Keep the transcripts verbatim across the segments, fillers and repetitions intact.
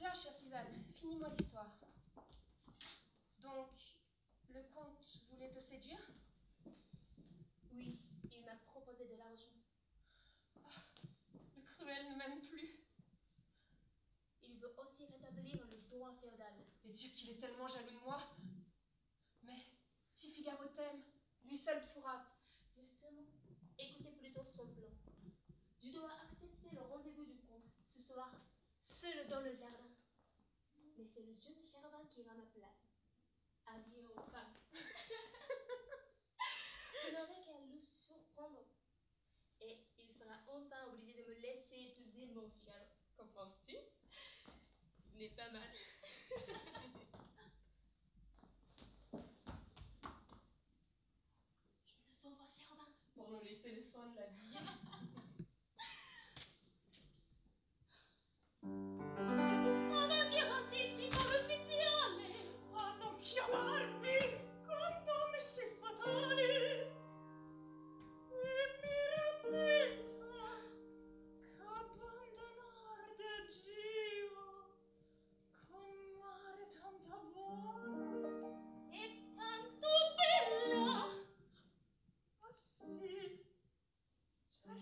bien, chère Suzanne, finis-moi l'histoire. Donc, le comte voulait te séduire? Oui, il m'a proposé de l'argent. Oh, le cruel ne m'aime plus. Il veut aussi rétablir le droit féodal. Et dire qu'il est tellement jaloux de moi. Mais si Figaro t'aime, lui seul pourra. Justement, écoutez plutôt son plan. Je dois accepter le rendez-vous du comte ce soir, seul dans le jardin. Mais c'est le jeune Chervin qui ira à ma place, habillé en femme. Je n'aurai qu'à le surprendre. Et il sera enfin obligé de me laisser épouser mon Figaro. Qu'en penses-tu? Ce n'est pas mal. Il nous envoie Chervin pour nous laisser le soin de l'habiller. Avanti, avanti, come ufficiale! A non chiamarmi con nome sì fatale! E mi rammenta ch'abbandonar del Gio con mare tanta buona E tanto bella! ah sì, certo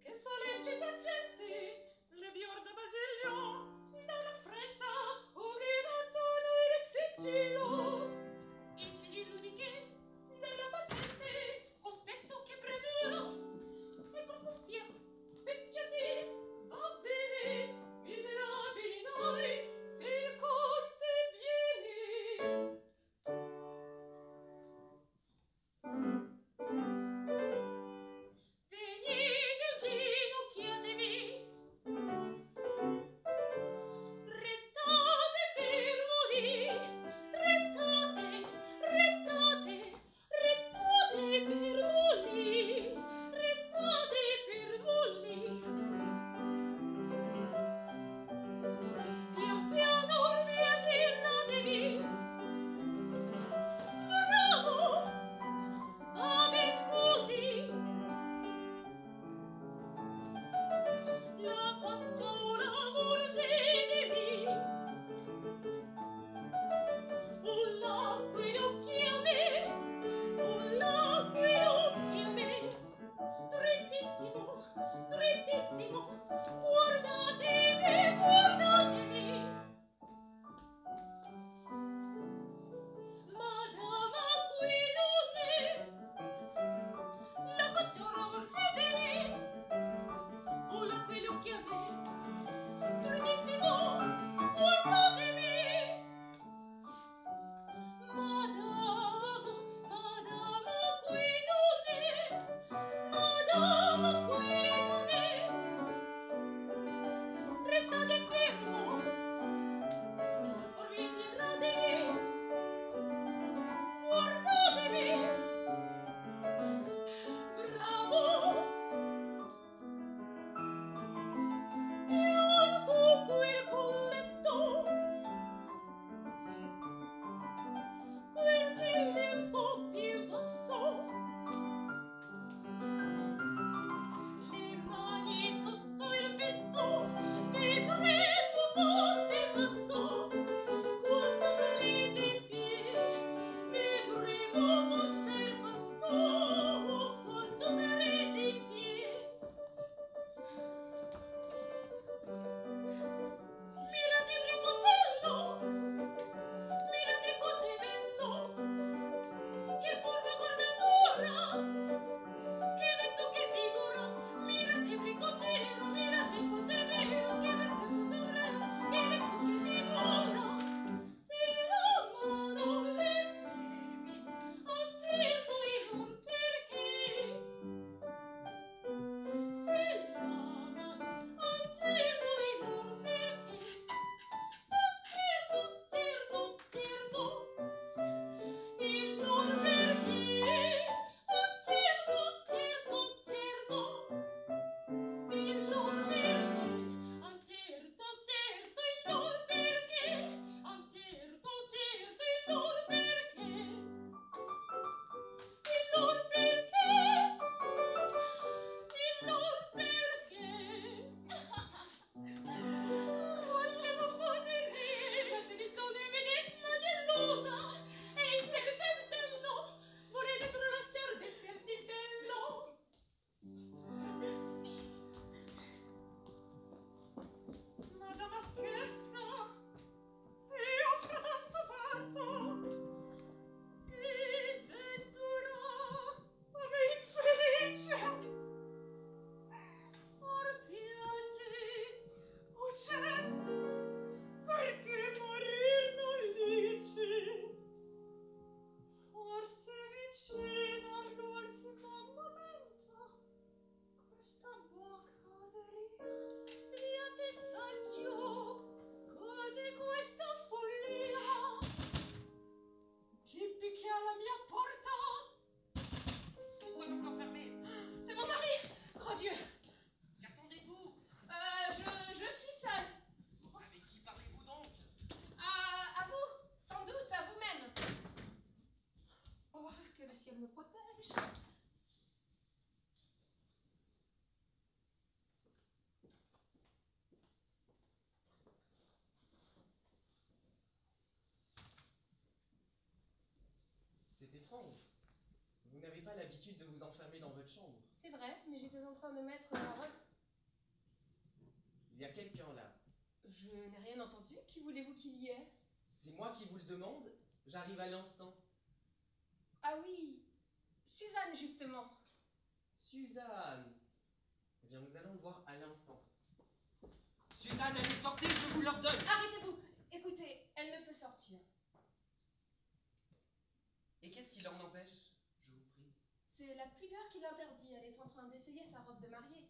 che sollecita gente, le biorda Basilio, dalla fretta, obbligato lui il sigillo. Il sigillo di che? Della patente, Cospetto che premura. e con cuffia, spicciati, va bene, miserabili noi, se il conte viene. Venite inginocchiatevi. Restate fermi, restate, restate, restate fermi, restate fermi. Pian piano vi aggiratevi. Bravo, va ben così. La faggiola volgetevi. Un l'acquedocchi a me, un l'acquedocchi a me. Drittissimo, drittissimo, guardatevi, guardatevi. Madama qui non è, la faggiola volgetevi. Un l'acquedocchi a me, drittissimo, guardatevi. Madama, madama qui non è, madama qui non è. Restate fermo, or vi giratevi, guardatevi. Bravo, e alto quel colletto, quel gille un po' più basso, le mani sotto il petto, vedremo passo in passo. Quando salite in piedi, vedremo passo in passo. Quando sarete in piedi, mirate il ricocello, mirate quanto è bello, che forma guardatura, che vezzo, che figura. Mirate il ricocello, mirate quanto è vero, che vezzo, che saprello, che vezzo, che figura. Se la mano le premi, accendo in un perché. Se la mano accendo in un perché. Certo, certo, certo, il lor perché. Certo, certo, certo, il lor perché. Certo, certo, il lor perché. Certo, certo, il lor perché. Il lor perché. Il lor perché. Volevo fanere, ma se ne sono in medesima gelosa, e il serpentello vuole dentro lasciar dessersi bello. Madama scherza, e offra tanto parto. Che sventura, a me infelice. Or piange, o c'è, perché morir non dici. Forse vicino all'ultimo momento, questa buona caseria sia di saggio, così questa follia. Chi picchia alla mia porta? Pourquoi donc enfermer? C'est mon mari! Oh Dieu! Qu'attendez-vous? Euh, je, je suis seule. Avec qui parlez-vous donc? À, à vous, sans doute, à vous-même. Oh, que le ciel me protège. C'est étrange. Vous n'avez pas l'habitude de vous enfermer dans votre chambre. C'est vrai, mais j'ai j'étais en train de mettre la robe. Il y a quelqu'un là. Je n'ai rien entendu. Qui voulez-vous qu'il y ait? C'est moi qui vous le demande. J'arrive à l'instant. Ah oui, Suzanne, justement. Suzanne. Eh bien, nous allons le voir à l'instant. Suzanne, allez, sortez, je vous l'ordonne. Arrêtez-vous. Écoutez, elle ne peut sortir. Et qu'est-ce qui l'en empêche, je vous prie? C'est la pudeur qui l'interdit. Elle est en train d'essayer sa robe de mariée.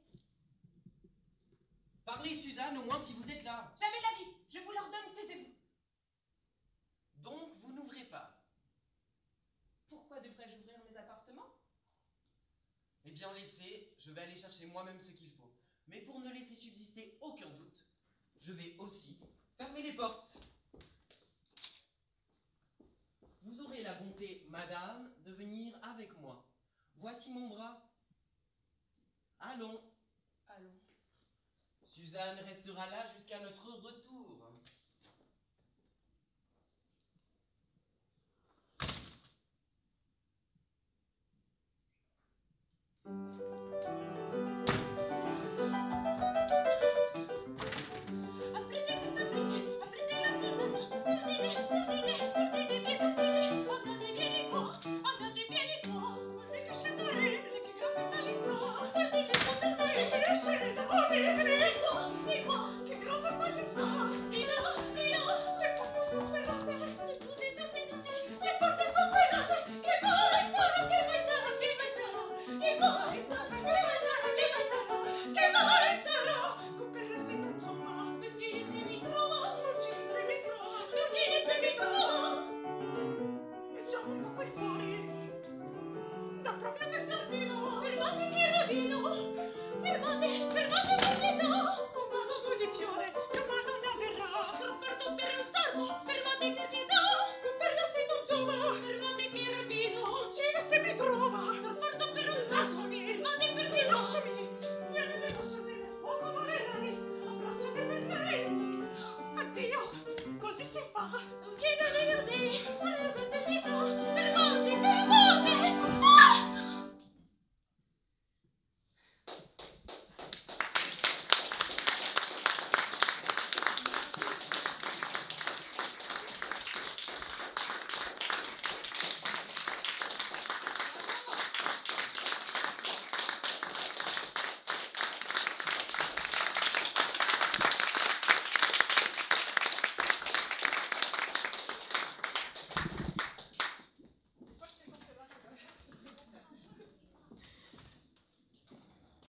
Parlez, Suzanne, au moins si vous êtes là. Jamais la vie. Je vous l'ordonne, taisez-vous. Donc, vous n'ouvrez pas? Pourquoi devrais-je ouvrir mes appartements? Eh bien, laissez, je vais aller chercher moi-même ce qu'il faut. Mais pour ne laisser subsister aucun doute, je vais aussi fermer les portes. Vous aurez la bonté, madame, de venir avec moi. Voici mon bras. Allons. Allons. Suzanne restera là jusqu'à notre retour. Che mai